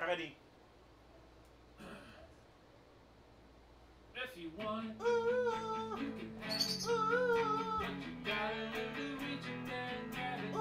ready. If you want it, you can have it. But you gotta learn to reach it and get it.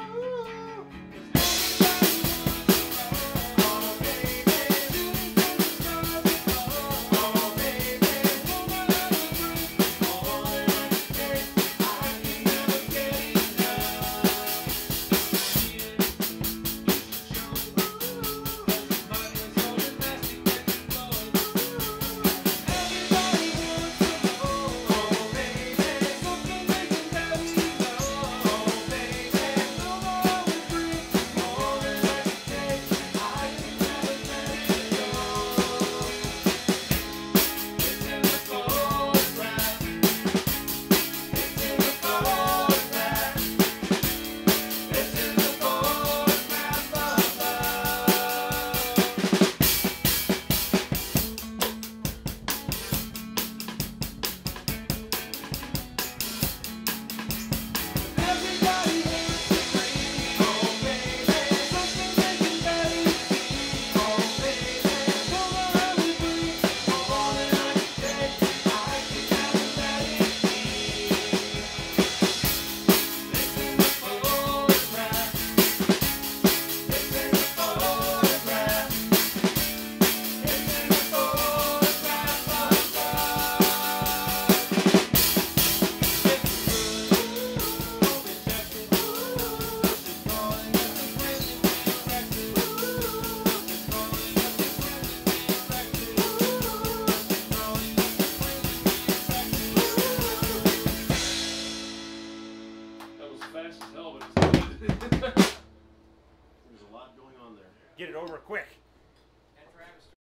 Fast as hell, but it's There's a lot going on there. Get it over quick.